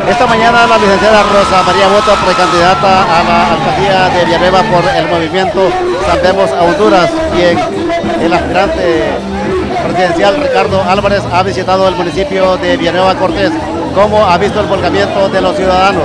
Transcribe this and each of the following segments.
Esta mañana la licenciada Rosa María Boto, precandidata a la alcaldía de Villanueva por el movimiento Salvemos a Honduras, y el aspirante presidencial Ricardo Álvarez ha visitado el municipio de Villanueva Cortés. ¿Cómo ha visto el volcamiento de los ciudadanos?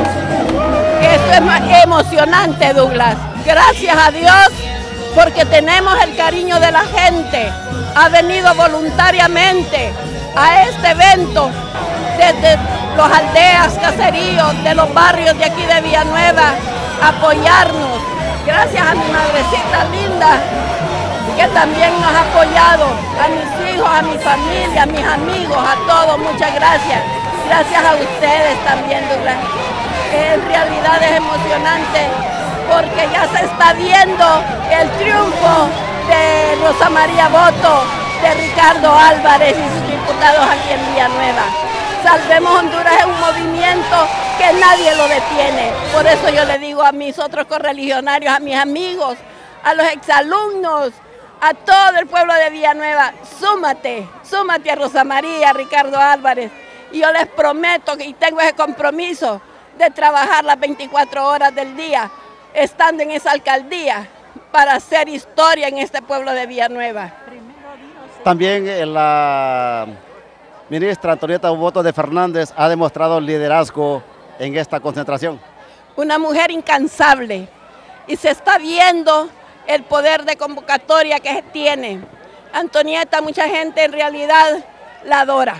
Esto es emocionante, Douglas. Gracias a Dios, porque tenemos el cariño de la gente. Ha venido voluntariamente a este evento desde las aldeas, caseríos, de los barrios de aquí de Villanueva, a apoyarnos. Gracias a mi madrecita linda, que también nos ha apoyado, a mis hijos, a mi familia, a mis amigos, a todos, muchas gracias. Gracias a ustedes también, Douglas. En realidad es emocionante porque ya se está viendo el triunfo de Rosa María Boto, de Ricardo Álvarez y sus diputados aquí en Villanueva. Salvemos Honduras es un movimiento que nadie lo detiene. Por eso yo le digo a mis otros correligionarios, a mis amigos, a los exalumnos, a todo el pueblo de Villanueva, súmate a Rosa María, a Ricardo Álvarez. Y yo les prometo y tengo ese compromiso de trabajar las 24 horas del día, estando en esa alcaldía, para hacer historia en este pueblo de Villanueva. También la ministra Antonieta Boto de Fernández ha demostrado liderazgo en esta concentración. Una mujer incansable, y se está viendo el poder de convocatoria que tiene. Antonieta, mucha gente en realidad la adora,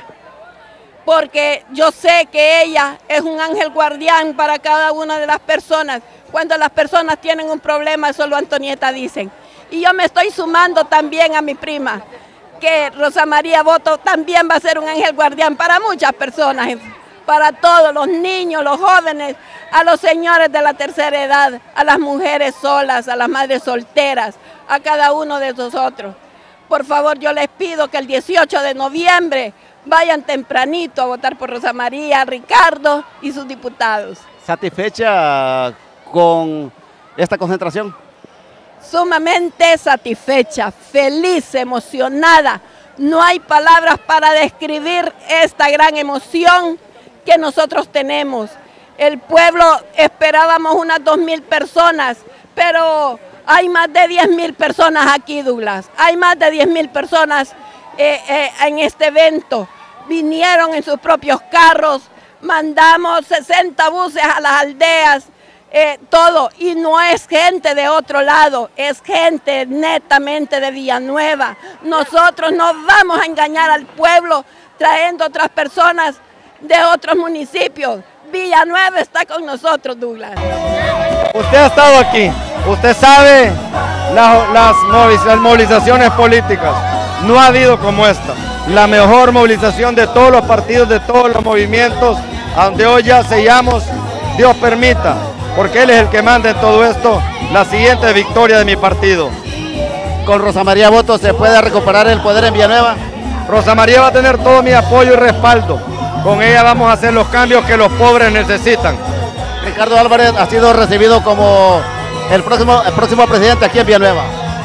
porque yo sé que ella es un ángel guardián para cada una de las personas. Cuando las personas tienen un problema, solo Antonieta dicen. Y yo me estoy sumando también a mi prima, que Rosa María Boto también va a ser un ángel guardián para muchas personas, para todos, los niños, los jóvenes, a los señores de la tercera edad, a las mujeres solas, a las madres solteras, a cada uno de nosotros. Por favor, yo les pido que el 18 de noviembre vayan tempranito a votar por Rosa María, Ricardo y sus diputados. ¿Satisfecha con esta concentración? Sumamente satisfecha, feliz, emocionada. No hay palabras para describir esta gran emoción que nosotros tenemos. El pueblo esperábamos unas 2.000 personas, pero hay más de 10.000 personas aquí, Douglas. Hay más de 10.000 personas en este evento. Vinieron en sus propios carros, mandamos 60 buses a las aldeas, todo, y no es gente de otro lado, es gente netamente de Villanueva. Nosotros no vamos a engañar al pueblo trayendo otras personas de otros municipios. Villanueva está con nosotros, Douglas. Usted ha estado aquí, usted sabe las movilizaciones políticas, no ha habido como esta, la mejor movilización de todos los partidos, de todos los movimientos, a donde hoy ya sellamos, Dios permita, porque Él es el que manda en todo esto, la siguiente victoria de mi partido. ¿Con Rosa María Boto se puede recuperar el poder en Villanueva? Rosa María va a tener todo mi apoyo y respaldo. Con ella vamos a hacer los cambios que los pobres necesitan. Ricardo Álvarez ha sido recibido como el próximo presidente aquí en Villanueva.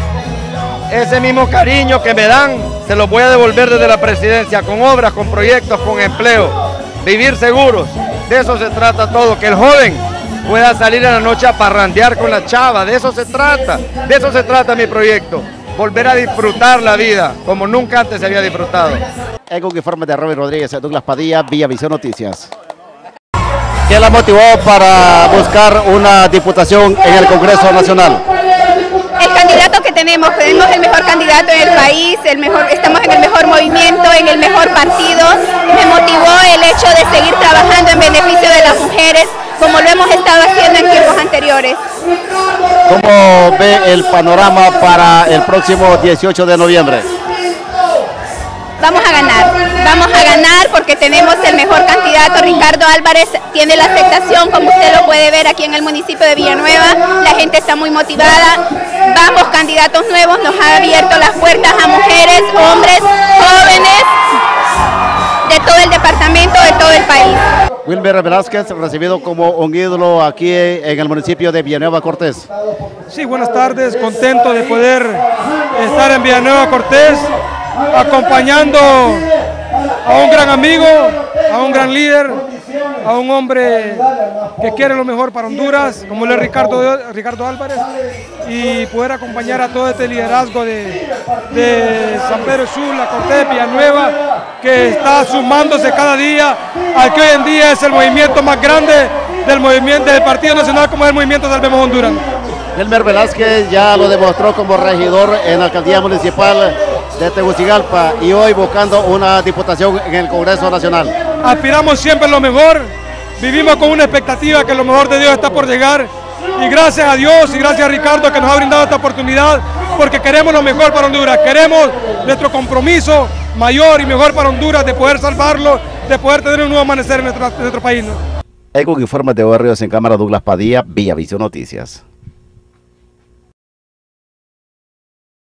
Ese mismo cariño que me dan, se los voy a devolver desde la presidencia, con obras, con proyectos, con empleo. Vivir seguros, de eso se trata todo, que el joven pueda salir a la noche a parrandear con la chava, de eso se trata mi proyecto. Volver a disfrutar la vida, como nunca antes se había disfrutado. En un informe de Robin Rodríguez, Douglas Padilla, Villavisión Noticias. ¿Qué la motivó para buscar una diputación en el Congreso Nacional? El candidato que tenemos el mejor candidato en el país, estamos en el mejor movimiento, en el mejor partido. Me motivó el hecho de seguir trabajando en beneficio de las mujeres, como lo hemos estado haciendo en tiempos anteriores. ¿Cómo ve el panorama para el próximo 18 de noviembre? Vamos a ganar porque tenemos el mejor candidato. Ricardo Álvarez tiene la aceptación, como usted lo puede ver aquí en el municipio de Villanueva. La gente está muy motivada. Vamos, candidatos nuevos, nos ha abierto las puertas a mujeres, hombres, jóvenes de todo el departamento, de todo el país. Wilmer Velázquez, recibido como un ídolo aquí en el municipio de Villanueva Cortés. Sí, buenas tardes, contento de poder estar en Villanueva Cortés, acompañando a un gran amigo, a un gran líder, a un hombre que quiere lo mejor para Honduras, como es Ricardo Álvarez, y poder acompañar a todo este liderazgo de San Pedro Sula, Cortés, Villanueva, que está sumándose cada día al que hoy en día es el movimiento más grande del Partido Nacional, como es el movimiento Salvemos Honduras. Delmer Velázquez ya lo demostró como regidor en la alcaldía municipal de Tegucigalpa y hoy buscando una diputación en el Congreso Nacional. Aspiramos siempre a lo mejor, vivimos con una expectativa que lo mejor de Dios está por llegar, y gracias a Dios y gracias a Ricardo que nos ha brindado esta oportunidad, porque queremos lo mejor para Honduras, queremos nuestro compromiso mayor y mejor para Honduras de poder salvarlo, de poder tener un nuevo amanecer en nuestro país, ¿no? Con informes de Barrios en Cámara, Douglas Padilla, Villavisión Noticias.